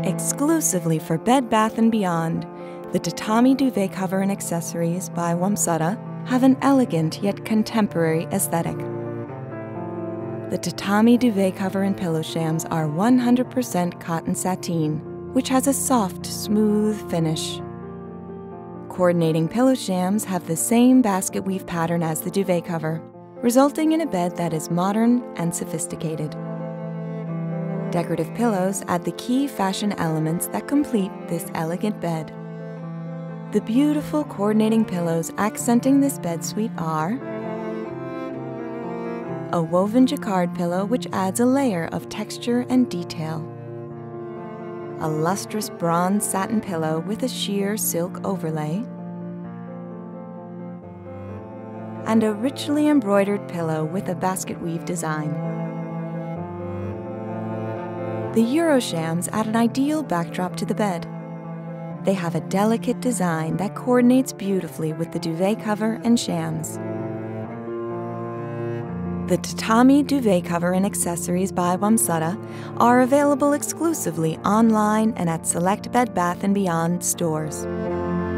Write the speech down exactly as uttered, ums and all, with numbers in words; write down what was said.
Exclusively for Bed Bath and Beyond, the Tatami duvet cover and accessories by Wamsutta have an elegant yet contemporary aesthetic. The Tatami duvet cover and pillow shams are one hundred percent cotton sateen, which has a soft, smooth finish. Coordinating pillow shams have the same basket weave pattern as the duvet cover, resulting in a bed that is modern and sophisticated. Decorative pillows add the key fashion elements that complete this elegant bed. The beautiful coordinating pillows accenting this bed suite are a woven jacquard pillow which adds a layer of texture and detail, a lustrous bronze satin pillow with a sheer silk overlay, and a richly embroidered pillow with a basket weave design. The Euro shams add an ideal backdrop to the bed. They have a delicate design that coordinates beautifully with the duvet cover and shams. The Tatami duvet cover and accessories by Wamsutta are available exclusively online and at select Bed Bath and Beyond stores.